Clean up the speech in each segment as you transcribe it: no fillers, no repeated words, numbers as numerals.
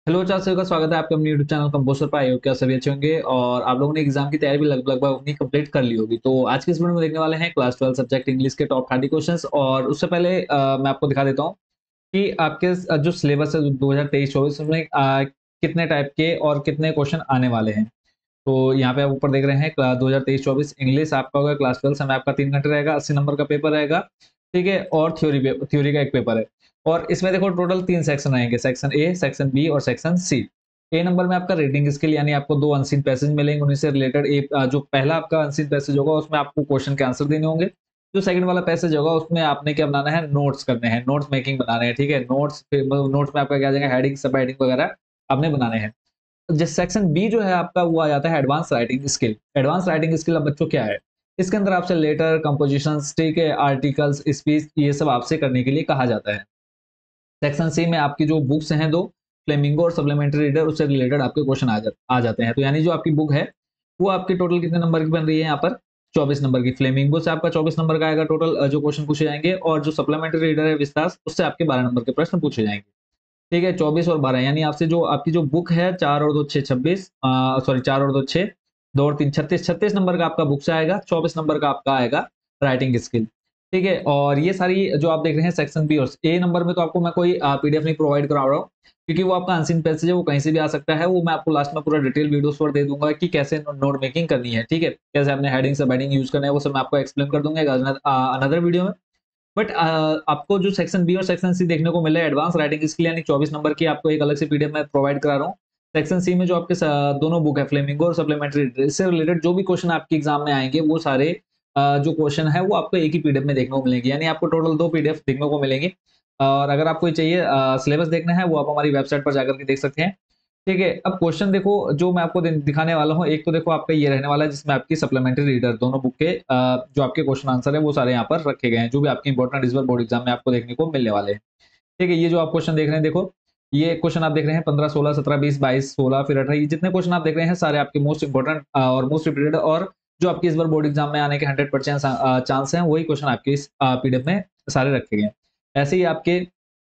Hello चार सभी का स्वागत है आपके अपने यूट्यूब चैनल कंपोस्टर पर। आई हो क्या सभी अच्छे होंगे और आप लोगों ने एग्जाम की तैयारी भी लगभग अपनी कंप्लीट कर ली होगी। तो आज की इस वीडियो में देखने वाले हैं क्लास 12 सब्जेक्ट इंग्लिश के टॉप 30 क्वेश्चंस। और उससे पहले मैं आपको दिखा देता हूँ कि आपके जो सिलेबस है 2023-24 में कितने टाइप के और कितने क्वेश्चन आने वाले हैं। तो यहाँ पे आप ऊपर देख रहे हैं 2023-24 इंग्लिश आपका होगा क्लास 12 समय आपका 3 घंटे रहेगा, 80 नंबर का पेपर रहेगा। ठीक है, और थ्योरी का एक पेपर है। और इसमें देखो टोटल 3 सेक्शन आएंगे, सेक्शन ए, सेक्शन बी और सेक्शन सी। ए नंबर में आपका रीडिंग स्किल यानी आपको 2 अनसीन पैसेज मिलेंगे, उन्हीं से रिलेटेड जो पहला आपका अनसीन पैसेज होगा उसमें आपको क्वेश्चन के आंसर देने होंगे। जो सेकंड वाला पैसेज होगा उसमें आपने क्या बनाना है, नोट्स करने हैं, नोट्स मेकिंग बनाने हैं। ठीक है, नोट्स में आपका क्या आ जाएगा, हेडिंग सब हेडिंग वगैरह आपने बनाने हैं। जिस सेक्शन बी जो है आपका वो आ जाता है advance writing skill. Advance writing skill अब बच्चों क्या है, इसके अंदर आपसे लेटर, कंपोजिशंस, ठीक है, आर्टिकल्स, स्पीच, ये सब आपसे करने के लिए कहा जाता है। सेक्शन सी में आपकी जो बुक्स हैं दो, फ्लेमिंगो और सप्लीमेंट्री रीडर, उससे रिलेटेड आपके क्वेश्चन आ जाते हैं। तो यानी जो आपकी बुक है वो आपकी टोटल कितने नंबर की बन रही है यहाँ पर, 24 नंबर की। फ्लेमिंगो से आपका 24 नंबर का आएगा टोटल जो क्वेश्चन पूछे जाएंगे, और जो सप्लीमेंट्री रीडर है विस्तार, उससे आपके 12 नंबर के प्रश्न पूछे जाएंगे। ठीक है, 24 और 12 यानी आपसे जो आपकी जो बुक है 4 और 2 6 26, सॉरी 4 और 2 6, 2 और 3 36, 36 नंबर का आपका बुक से आएगा, 24 नंबर का आपका आएगा राइटिंग स्किल। ठीक है, और ये सारी जो आप देख रहे हैं सेक्शन बी और ए नंबर में, तो आपको मैं कोई पीडीएफ नहीं प्रोवाइड करा रहा हूँ, क्योंकि वो आपका अनसीन पैसेज है, वो कहीं से भी आ सकता है। वो मैं आपको लास्ट में पूरा डिटेल वीडियोस पर दे दूंगा कि कैसे नोट मेकिंग करनी है। ठीक है, कैसे आपने हेडिंग सब हेडिंग यूज करना है, वो सब मैं आपको एक्सप्लेन कर दूंगा अनदर वीडियो में। बट आपको जो सेक्शन बी और सेक्शन सी देखने को मिला है एडवांस राइटिंग स्किल यानी 24 नंबर की, आपको एक अलग से पीडीएफ में प्रोवाइड करा रहा हूँ। सेक्शन सी में जो आपके दोनों बुक है, फ्लेमिंगो और सप्लीमेंट्री, इससे रिलेटेड जो भी क्वेश्चन आपके एग्जाम में आएंगे वो सारे जो क्वेश्चन है वो आपको एक ही पीडीएफ में देखने को मिलेंगे, यानी आपको टोटल 2 पीडीएफ देखने को मिलेंगे। और अगर आपको चाहिए सिलेबस देखना है वो आप हमारी वेबसाइट पर जाकर के देख सकते हैं। ठीक है, अब क्वेश्चन देखो जो मैं आपको दिखाने वाला हूँ, एक तो देखो आपका ये रहने वाला है जिसमें आपकी सप्लीमेंट्री रीडर दोनों बुक के जो आपके क्वेश्चन आंसर है वो सारे यहाँ पर रखे गए हैं, जो भी आपके इंपॉर्टेंट इस बार बोर्ड एग्जाम में आपको देखने को मिलने वाले हैं। ठीक है, ये जो आप क्वेश्चन देख रहे हैं, देखो ये क्वेश्चन आप देख रहे हैं 15, 16, 17, 20, 22, 16, फिर 18, ये जितने क्वेश्चन आप देख रहे हैं सारे आपके मोस्ट इंपॉर्टेंट और मोस्ट रिपीटेड, और जो आपके इस बार बोर्ड एग्जाम में आने के 100% चांस हैं, वही क्वेश्चन आपके इस पीडीएफ में सारे रखे गए हैं। ऐसे ही आपके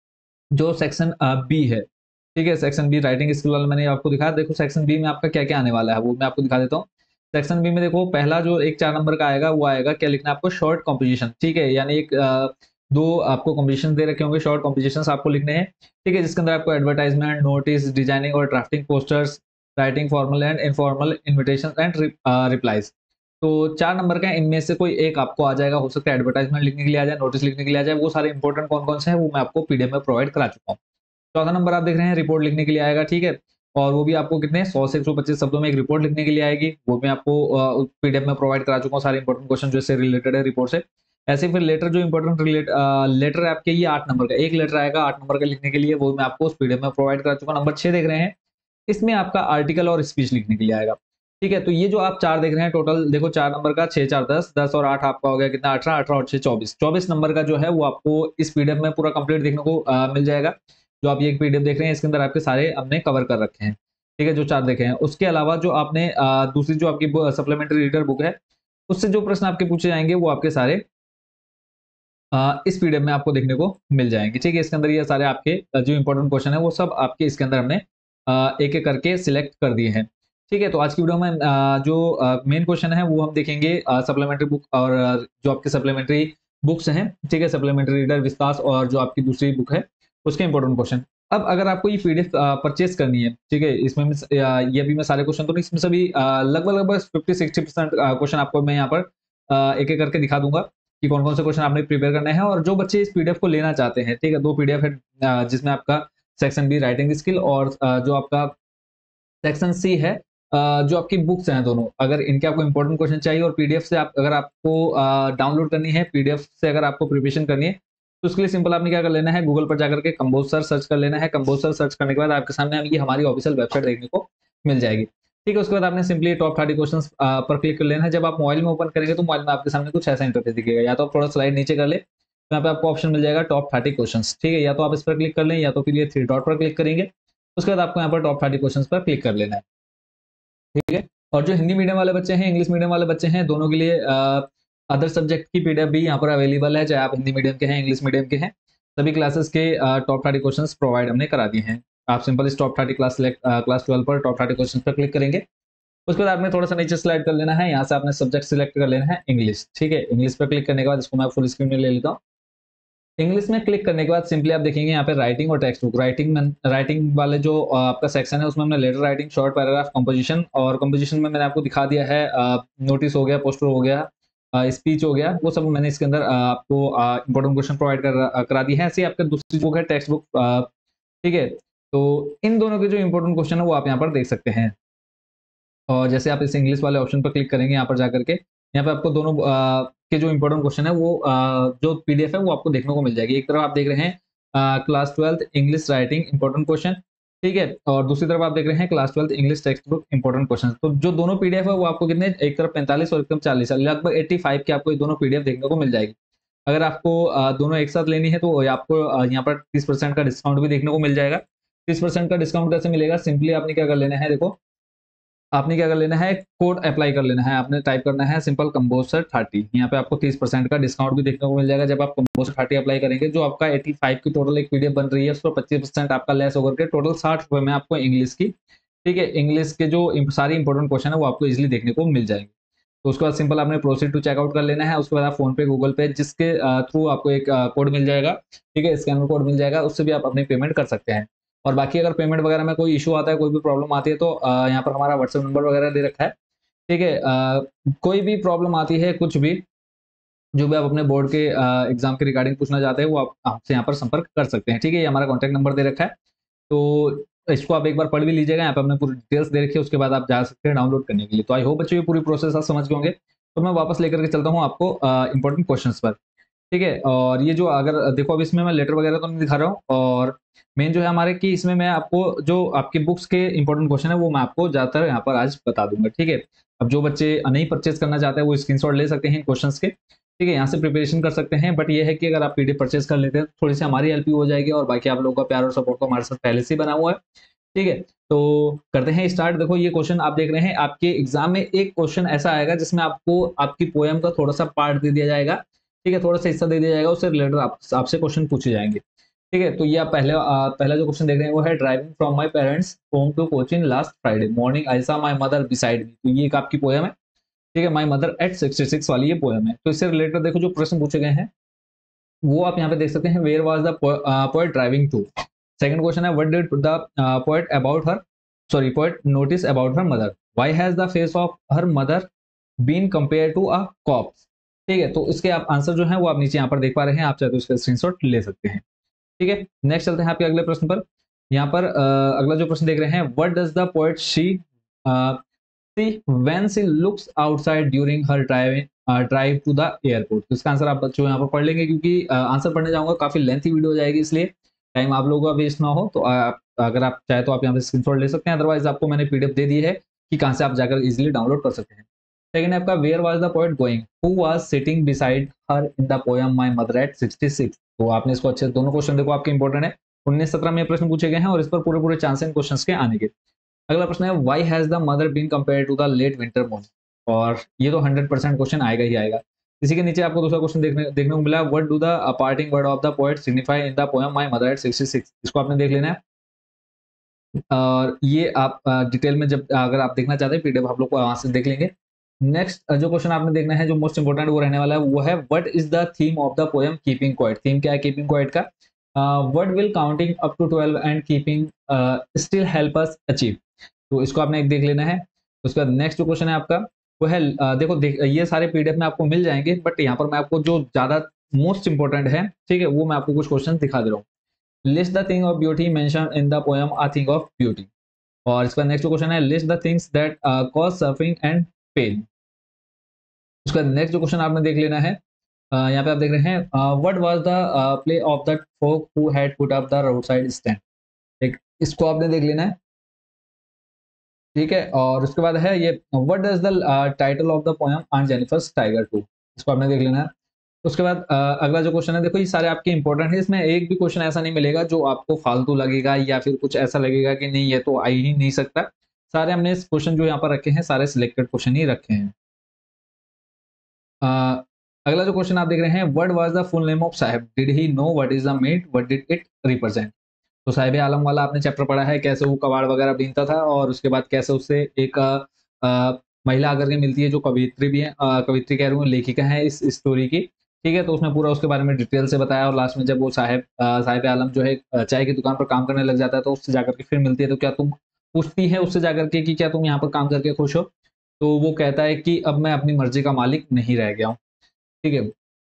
जो सेक्शन बी है, ठीक है, सेक्शन बी राइटिंग स्किल वाला मैंने आपको दिखाया। देखो सेक्शन बी में आपका क्या क्या आने वाला है वो मैं आपको दिखा देता हूँ। सेक्शन बी में देखो पहला जो एक 4 नंबर का आएगा वो आएगा, क्या लिखना है आपको, शॉर्ट कॉम्पोजिशन। ठीक है, यानी एक दो आपको कॉम्पोजिशन दे रखे होंगे, शॉर्ट कॉम्पोजिशन आपको लिखने हैं। ठीक है, जिसके अंदर आपको एडवर्टाइजमेंट, नोटिस, डिजाइनिंग और drafting posters, writing formal and informal invitation and replies. तो 4 नंबर का इनमें से कोई एक आपको आ जाएगा, हो सकता है एडवर्टाइजमेंट लिखने के लिए आ जाए, नोटिस लिखने के लिए आ जाए। वो सारे इंपॉर्टेंट कौन कौन से हैं वो मैं आपको पीडीएफ में प्रोवाइड करा चुका हूँ। चौथा नंबर आप देख रहे हैं रिपोर्ट लिखने के लिए आएगा। ठीक है, और वो भी आपको कितने 100 से 125 शब्दों में एक रिपोर्ट लिखने के लिए आएगी, वो मैं आपको पीडीएफ में प्रोवाइड करा चुका हूँ, सारे इंपॉर्टेंट क्वेश्चन जो इससे रिलेटेड है रिपोर्ट से। ऐसे फिर लेटर जो इंपॉर्टेंट लेटर है आपके, ये 8 नंबर का एक लेटर आएगा 8 नंबर का लिखने के लिए, वो मैं आपको उस पीडीएफ में प्रोवाइड करा चुका हूँ। नंबर 6 देख रहे हैं, इसमें आपका आर्टिकल और स्पीच लिखने के लिए आएगा। ठीक है, तो ये जो आप 4 देख रहे हैं टोटल, देखो 4 नंबर का 6 4 10, 10 और 8 आपका हो गया कितना, 18, 18 और 6 24, 24 नंबर का जो है वो आपको इस पीडीएफ में पूरा कंप्लीट देखने को मिल जाएगा। जो आप ये एक पीडीएफ देख रहे हैं इसके अंदर आपके सारे हमने कवर कर रखे हैं। ठीक है, जो 4 देखे हैं, उसके अलावा जो आपने दूसरी जो आपकी सप्लीमेंट्री रीडर बुक है, उससे जो प्रश्न आपके पूछे जाएंगे वो आपके सारे इस पीडीएफ में आपको देखने को मिल जाएंगे। ठीक है, इसके अंदर ये सारे आपके जो इंपॉर्टेंट क्वेश्चन है वो सब आपके इसके अंदर हमने एक एक करके सिलेक्ट कर दिए हैं। ठीक है, तो आज की वीडियो में जो मेन क्वेश्चन है वो हम देखेंगे सप्लीमेंट्री बुक और जो आपके सप्लीमेंट्री बुक्स हैं। ठीक है, सप्लीमेंट्री रीडर विस्तास और जो आपकी दूसरी बुक है उसके इंपॉर्टेंट क्वेश्चन। अब अगर आपको ये पीडीएफ परचेज करनी है, ठीक है, इसमें ये भी मैं सारे क्वेश्चन तो नहीं, इसमें सभी लगभग लगभग 50-60% क्वेश्चन आपको मैं यहाँ पर एक एक करके दिखा दूंगा कि कौन-कौन से क्वेश्चन आपने प्रिपेयर करने हैं। और जो बच्चे इस पीडीएफ को लेना चाहते हैं, ठीक है, 2 पीडीएफ है जिसमें आपका सेक्शन बी राइटिंग स्किल और जो आपका सेक्शन सी है, जो आपकी बुक्स हैं दोनों, अगर इनके आपको इंपॉर्टेंट क्वेश्चन चाहिए और पीडीएफ से आप अगर आपको डाउनलोड करनी है, पीडीएफ से अगर आपको प्रिपरेशन करनी है, तो उसके लिए सिंपल आपने क्या कर लेना है, गूगल पर जाकर के कंपोजर सर्च कर लेना है। कंपोजर सर्च करने के बाद आपके सामने ये हमारी ऑफिशियल वेबसाइट देखने को मिल जाएगी। ठीक है, उसके बाद आपने सिंपली टॉप 30 क्वेश्चंस पर क्लिक कर लेना है। जब आप मोबाइल में ओपन करेंगे तो मोबाइल में आपके सामने कुछ ऐसा इंटरफेस दिखेगा, या तो आप थोड़ा स्लाइड नीचे कर ले, तो यहाँ पे आपको ऑप्शन मिल जाएगा टॉप 30 क्वेश्चंस। ठीक है, या तो आप इस पर क्लिक कर लें, या तो फिर ये 3 डॉट पर क्लिक करेंगे, उसके बाद आपको यहाँ पर टॉप 30 क्वेश्चंस पर क्लिक कर लेना है। ठीक है, और जो हिंदी मीडियम वाले बच्चे हैं, इंग्लिश मीडियम वाले बच्चे हैं, दोनों के लिए अदर सब्जेक्ट की पीडीएफ भी यहाँ पर अवेलेबल है, चाहे आप हिंदी मीडियम के हैं, इंग्लिश मीडियम के हैं। सभी क्लासेस के टॉप 30 क्वेश्चंस प्रोवाइड हमने करा दिए हैं। आप सिंपल इस टॉप 30 क्लास 12 पर टॉप 30 क्वेश्चन पर क्लिक करेंगे। उसके बाद आपने थोड़ा सा नीचे स्लाइड कर लेना है, यहाँ से आपने सब्जेक्ट सिलेक्ट कर लेना है इंग्लिश, ठीक है। इंग्लिश पर क्लिक करने के बाद इसको मैं फुल स्क्रीन में ले लेता हूँ। इंग्लिश में क्लिक करने के बाद सिंपली आप देखेंगे यहाँ पे राइटिंग और टेक्स्ट बुक। राइटिंग वाले जो आपका सेक्शन है उसमें हमने letter writing, short paragraph, composition, और कंपोजिशन में मैंने आपको दिखा दिया है नोटिस हो गया, पोस्टर हो गया, स्पीच हो गया, वो सब मैंने इसके अंदर आपको इंपॉर्टेंट क्वेश्चन प्रोवाइड करा दी है। ऐसे ही आपका दूसरी बुक है टेक्स्ट बुक, ठीक है। तो इन दोनों के जो इंपॉर्टेंट क्वेश्चन है वो आप यहाँ पर देख सकते हैं। और जैसे आप इस इंग्लिश वाले ऑप्शन पर क्लिक करेंगे यहाँ पर जाकर के, यहाँ पे आपको दोनों के जो इंपॉर्टेंट क्वेश्चन है वो जो पीडीएफ है वो आपको देखने को मिल जाएगी। एक तरफ आप देख रहे हैं class 12 English writing important question, ठीक है, और दूसरी तरफ आप देख रहे हैं class 12 English text book important question. तो जो दोनों पीडीएफ है वो आपको कितने, एक तरफ 45 और एक तरफ 40, लगभग 85 के आपको ये दोनों पीडीएफ देखने को मिल जाएगी। अगर आपको दोनों एक साथ लेनी है तो आपको यहाँ पर 30% का डिस्काउंट भी देखने को मिल जाएगा। 30% का डिस्काउंट कैसे मिलेगा, सिंपली आपने क्या कर लेना है, देखो आपने क्या कर लेना है, कोड अप्लाई कर लेना है, आपने टाइप करना है सिंपल कंपोजर 30। यहाँ पे आपको 30% का डिस्काउंट भी देखने को मिल जाएगा जब आप कंपोजर 30 अप्लाई करेंगे। जो आपका 85 की टोटल एक पीडीएफ बन रही है उसको 25% आपका लेस होकर के टोटल 60 रुपए में आपको इंग्लिश की, ठीक है, इंग्लिश के जो सारी इंपॉर्टेंट क्वेश्चन है वो आपको इजिली देखने को मिल जाएंगे। तो उसके बाद सिंपल आपने प्रोसीड टू चेकआउट कर लेना है। उसके बाद आप फोन पे, गूगल पे, जिसके थ्रू आपको एक कोड मिल जाएगा, ठीक है, स्कैनर कोड मिल जाएगा, उससे भी आप अपनी पेमेंट कर सकते हैं। और बाकी अगर पेमेंट वगैरह में कोई इशू आता है, कोई भी प्रॉब्लम आती है तो यहाँ पर हमारा व्हाट्सएप नंबर वगैरह दे रखा है, ठीक है। कोई भी प्रॉब्लम आती है, कुछ भी, जो भी आप अपने बोर्ड के एग्जाम के रिगार्डिंग पूछना चाहते हैं वो आप हमसे यहाँ पर संपर्क कर सकते हैं, ठीक है। ये हमारा कॉन्टैक्ट नंबर दे रखा है, तो इसको आप एक बार पढ़ भी लीजिएगा। यहाँ पे हमने पूरी डिटेल्स दे रखी है, उसके बाद आप जा सकते हैं डाउनलोड करने के लिए। तो आई होप बच्चों ये पूरी प्रोसेस आप समझ गए होंगे। तो मैं वापस लेकर के चलता हूँ आपको इंपॉर्टेंट क्वेश्चंस पर, ठीक है। और ये जो अगर देखो अब इसमें मैं लेटर वगैरह तो नहीं दिखा रहा हूँ, और मेन जो है हमारे कि इसमें मैं आपको जो आपकी बुक्स के इंपॉर्टेंट क्वेश्चन है वो मैं आपको ज़्यादातर यहाँ पर आज बता दूंगा, ठीक है। अब जो बच्चे नहीं परचेज करना चाहते हैं वो स्क्रीनशॉट ले सकते हैं क्वेश्चंस के, ठीक है, यहाँ से प्रिपरेशन कर सकते हैं। बट ये है कि अगर आप पीडीएफ परचेज कर लेते हैं तो थोड़ी सी हमारी हेल्प भी हो जाएगी, और बाकी आप लोगों का प्यार और सपोर्ट तो हमारे साथ पहले से ही बना हुआ है, ठीक है। तो करते हैं स्टार्ट। देखो ये क्वेश्चन आप देख रहे हैं, आपके एग्जाम में एक क्वेश्चन ऐसा आएगा जिसमें आपको आपकी पोएम का थोड़ा सा पार्ट दे दिया जाएगा, ठीक है, थोड़ा सा हिस्सा दे दिया जाएगा, उससे रिलेटेड आपसे क्वेश्चन पूछे जाएंगे, ठीक है। तो ये आप पहला जो क्वेश्चन देख रहे हैं वो है, driving from my parents home to coaching last Friday morning I saw my mother beside me. तो ये एक आपकी पोएम है, ठीक है, माय मदर एट 66 वाली ये पोएम है। तो इससे रिलेटेड देखो जो प्रश्न पूछे गए हैं वो आप यहाँ पे देख सकते हैं। Where was the poet driving to. Second question है, what did the poet about her, sorry, poet notice about her mother, why has the face of her mother been compare to a corpse, ठीक है। तो इसके आप answer जो है वो आप नीचे यहाँ पर देख पा रहे हैं, आप चाहे तो इसका स्क्रीनशॉट ले सकते हैं, ठीक है। नेक्स्ट चलते हैं आपके अगले प्रश्न पर। यहाँ पर अगला जो प्रश्न देख रहे हैं, what does the poet she see when she looks outside during her drive to the airport. तो इसका आंसर आप बच्चों यहाँ पर पढ़ लेंगे, क्योंकि आंसर पढ़ने जाऊंगा काफी लेंथी वीडियो हो जाएगी, इसलिए टाइम आप लोगों का वेस्ट ना हो। तो आप अगर आप चाहे तो आप यहाँ पे स्क्रीनशॉट ले सकते हैं, अदरवाइज आपको मैंने पीडीएफ दे दी है कि कहाँ से आप जाकर इजिली डाउनलोड कर सकते हैं। सेकंड है आपका, where was the poet going, who was sitting beside her in the poem my mother at 66। तो आपने इसको अच्छे, दोनों क्वेश्चन देखो आपके इंपॉर्टेंट है, 19-17 में ये प्रश्न पूछे गए हैं और इस पर पूरे पूरे चांस हैं क्वेश्चन के आने के। अगला प्रश्न है, why has the mother been compare to the late winter moon. और ये तो 100% क्वेश्चन आएगा ही आएगा। इसी के नीचे आपको दूसरा क्वेश्चन देखने को मिला, what do the parting word of the poet signify in the poem my mother at 66। इसको आपने देख लेना है, और ये आप डिटेल में जब अगर आप देखना चाहते हैं पीडीएफ आप लोग को वहां से देख लेंगे। नेक्स्ट जो क्वेश्चन आपने देखना है जो मोस्ट इंपोर्टेंट वो रहने वाला है, वो है, what is the theme of the poem keeping quiet. Theme क्या है कीपिंग क्वाइट का, what will counting up to 12 and keeping still help us achieve. तो इसको आपने एक देख लेना है। उसके बाद नेक्स्ट जो क्वेश्चन है आपका वो है, ये सारे पीडीएफ में आपको मिल जाएंगे, बट यहाँ पर मैं आपको जो ज्यादा मोस्ट इंपोर्टेंट है, ठीक है, वो मैं आपको कुछ क्वेश्चन दिखा दे रहा हूँ। List the thing of beauty mention in the poem a thing of beauty. और इसका नेक्स्ट क्वेश्चन है, list the things that cause suffering and pain. उसका नेक्स्ट जो क्वेश्चन आपने देख लेना है, यहाँ पे आप देख रहे हैं, what was the play of the folk who had put up the road side stand. एक इसको आपने देख लेना है, ठीक है। और उसके बाद है ये, what does the title of the poem aunt Jennifer's tiger too. इसको आपने देख लेना है। उसके बाद अगला जो क्वेश्चन है, देखो ये सारे आपके इंपॉर्टेंट है, इसमें एक भी क्वेश्चन ऐसा नहीं मिलेगा जो आपको फालतू लगेगा या फिर कुछ ऐसा लगेगा कि नहीं ये तो आ ही नहीं सकता। सारे हमने क्वेश्चन जो यहाँ पर रखे हैं सारे सिलेक्टेड क्वेश्चन ही रखे हैं। अ, अगला जो क्वेश्चन आप देख रहे हैं, what was the full name of Saheb, did he know what is the meat, what did it represent. तो साहिब आलम वाला आपने चैप्टर पढ़ा है, कैसे वो कबाड़ वगैरह बीनता था और उसके बाद कैसे उससे एक महिला आकर के मिलती है जो कवियत्री भी है, कवियत्री कह रहा हूँ, लेखिका है इस स्टोरी की। ठीक है, तो उसने पूरा उसके बारे में डिटेल से बताया और लास्ट में जब वो साहिब आलम जो है चाय की दुकान पर काम करने लग जाता है, तो उससे जाकर के फिर मिलती है, तो क्या तुम पूछती है उससे जाकर के कि क्या तुम यहाँ पर काम करके खुश हो? तो वो कहता है कि अब मैं अपनी मर्जी का मालिक नहीं रह गया हूँ। ठीक है।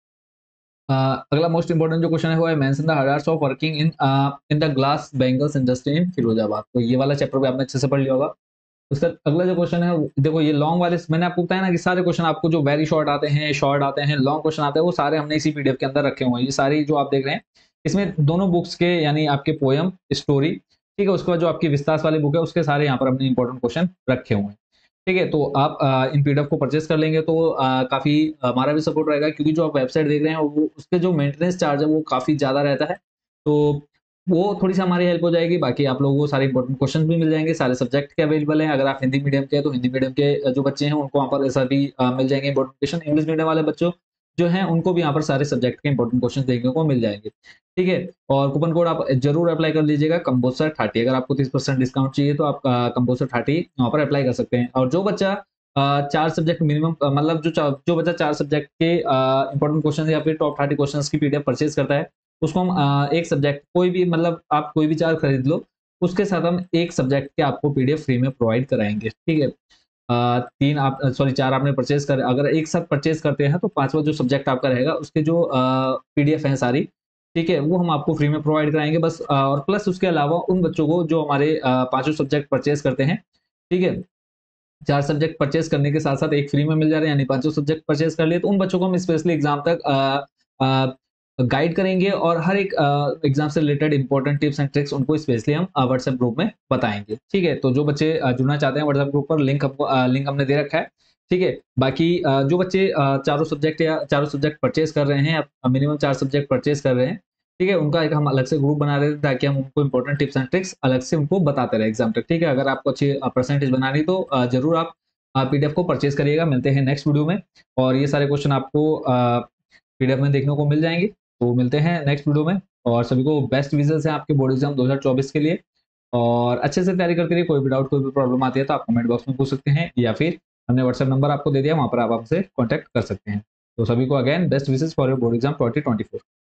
अगला मोस्ट इंपोर्टेंट जो क्वेश्चन है वो है mention the hazards of working in the glass bangles industry in Firozabad. तो ये वाला चैप्टर भी आपने अच्छे से पढ़ लिया होगा। उसका अगला जो क्वेश्चन है देखो, ये लॉन्ग वाले मैंने आपको बताया ना कि सारे क्वेश्चन आपको जो वेरी शॉर्ट आते हैं, शॉर्ट आते हैं, लॉन्ग क्वेश्चन आते हैं, वो सारे हमने इसी पीडीएफ के अंदर रखे हुए हैं। ये सारी जो आप देख रहे हैं इसमें दोनों बुक्स के यानी आपके पोयम, स्टोरी, ठीक है, उसके बाद जो आपकी विस्तार वाली बुक है उसके सारे यहाँ पर हमने इंपॉर्टेंट क्वेश्चन रखे हुए हैं। ठीक है, तो आप इन पीडीएफ को परचेज कर लेंगे तो काफ़ी हमारा भी सपोर्ट रहेगा, क्योंकि जो आप वेबसाइट देख रहे हैं वो उसके जो मेंटेनेंस चार्ज है वो काफ़ी ज़्यादा रहता है। तो वो थोड़ी-सी हमारी हेल्प हो जाएगी, बाकी आप लोगों को सारे इंपॉर्टेंट क्वेश्चन भी मिल जाएँगे, सारे सब्जेक्ट के अवेलेबल हैं। अगर आप हिंदी मीडियम के हैं तो हिंदी मीडियम के जो बच्चे हैं उनको वहाँ पर सभी मिल जाएँगे इंपॉर्टेंट क्वेश्चन। इंग्लिश मीडियम वाले बच्चों जो हैं उनको भी यहाँ पर सारे सब्जेक्ट के इंपॉर्टेंट क्वेश्चन देखने को मिल जाएँगे। ठीक है? और कूपन कोड आप ज़रूर अप्लाई कर लीजिएगा कंबोसर 30। अगर आपको 30% डिस्काउंट चाहिए तो आप कंबोसर 30 वहाँ पर अप्लाई कर सकते हैं। और जो बच्चा 4 सब्जेक्ट मिनिमम मतलब जो बच्चा 4 सब्जेक्ट के इंपॉर्टेंट क्वेश्चन या फिर टॉप 30 क्वेश्चंस की पीडीएफ परचेज़ करता है, उसको हम एक सब्जेक्ट कोई भी मतलब आप कोई भी 4 खरीद लो, उसके साथ हम एक सब्जेक्ट के आपको पीडीएफ फ्री में प्रोवाइड कराएँगे। ठीक है? 3 आप सॉरी 4 आपने परचेज़ कर अगर एक साथ परचेज़ करते हैं तो 5वां जो सब्जेक्ट आपका रहेगा उसके जो पीडीएफ हैं सारी, ठीक है? वो हम आपको फ्री में प्रोवाइड कराएँगे बस, और प्लस उसके अलावा उन बच्चों को जो हमारे पाँचों सब्जेक्ट परचेज़ करते हैं, ठीक है? 4 सब्जेक्ट परचेज़ करने के साथ-साथ एक फ्री में मिल जा रहे हैं, यानी पाँचों सब्जेक्ट परचेज़ कर लिए, तो उन बच्चों को हम स्पेशली एग्ज़ाम तक गाइड करेंगे और हर एक एग्ज़ाम से related important tips and tricks उनको स्पेशली हम व्हाट्सएप ग्रुप में बताएँगे। ठीक है? तो जो बच्चे जुड़ना चाहते हैं व्हाट्सएप ग्रुप पर लिंक हमने दे रखा है। ठीक है? बाकी जो बच्चे चारों सब्जेक्ट परचेज़ कर रहे हैं, मिनिमम 4 सब्जेक्ट परचेज़ कर रहे हैं, ठीक है? उनका एक हम अलग से ग्रुप बना रहे हैं ताकि हम उनको इंपॉर्टेंट टिप्स एंड ट्रिक्स अलग से उनको बताते रहें एग्ज़ाम तक। ठीक है? अगर आपको अच्छी परसेंटेज बनानी तो ज़रूर आप पीडीएफ को परचेज़ करिएगा। मिलते हैं नेक्स्ट वीडियो में और ये सारे क्वेश्चन आपको पीडीएफ में देखने को मिल जाएँगे। तो मिलते हैं नेक्स्ट वीडियो में और सभी को बेस्ट विशेज़ हैं आपके बोर्ड एग्ज़ाम 2024 के लिए और अच्छे से तैयारी करते रहिए। कोई भी डाउट, कोई भी प्रॉब्लम आती है तो आप कमेंट बॉक्स में पूछ सकते हैं या फिर हमने व्हाट्सएप नंबर आपको दे दिया, वहाँ पर आप हमसे कॉन्टैक्ट कर सकते हैं। तो सभी को again best wishes for your board exam 2024।